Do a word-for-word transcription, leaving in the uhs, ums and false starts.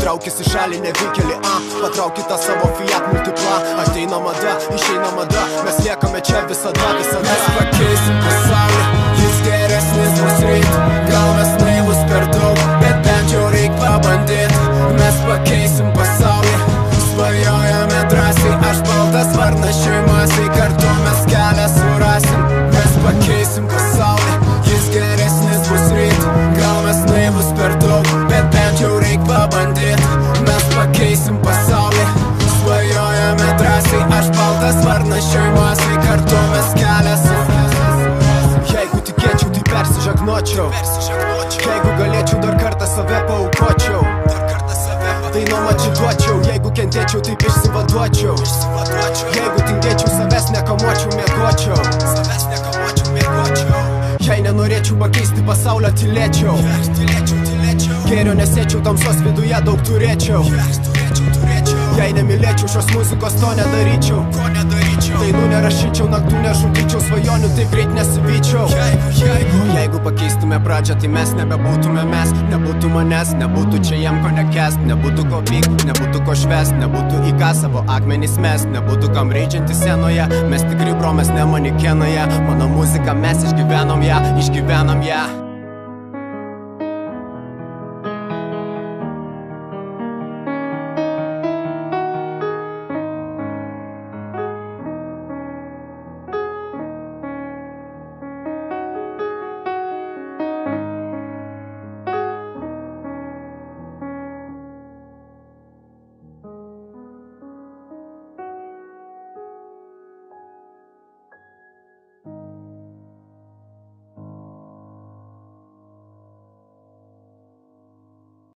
Traukis į šalį nevykėlį, a, patrauk kitą savo Fiat Multipla. Ateina mada, išeina mada, mes liekame čia visada, visada. Mes pakeisim pasaulį, jis geresnis bus ryt. Gal mes naivus per daug, bet bent jau reik pabandyt. Mes pakeisim pasaulį, svajojame drąsiai. Aš baltas varnas šeimasiai, kartu mes kelią surasim. Mes pakeisim pasaulį, jis geresnis bus ryt. Gal mes naivus per daug, bet bent jau reik pabandyt. Mes pakeisim pasaulį, svajojame drąsiai. Aš baltas varnas šeimasiai, kartu mes kelią surasim. Jeigu tikėčiau, tai persižegnočiau. Jeigu galėčiau, dar kartą save paaukočiau. Dainom atsiduočiau, jeigu kentėčiau, taip išsivaduočiau. Jeigu tingėčiau, savęs nekamuočiau, mėgočiau. Jei nenorėčiau pakeisti pasaulio, tylėčiau. Gėrio nesėčiau, tamsos viduje daug turėčiau. Jei nemylėčiau šios muzikos, to nedaryčiau. Dainų nerašyčiau, naktų nežudyčiau, svajonių taip greit nesivyčiau. Jeigu pakeistume pradžią, tai mes nebebūtume mes. Nebūtų manęs, nebūtų čia jam ko nekest. Nebūtų ko vykt, nebūtų ko švest. Nebūtų į ką savo akmenys mes. Nebūtų kam reidžianti scenoje. Mes tikri bro, mes ne manikenoje. Mano muzika, mes išgyvenom ją, išgyvenom ją.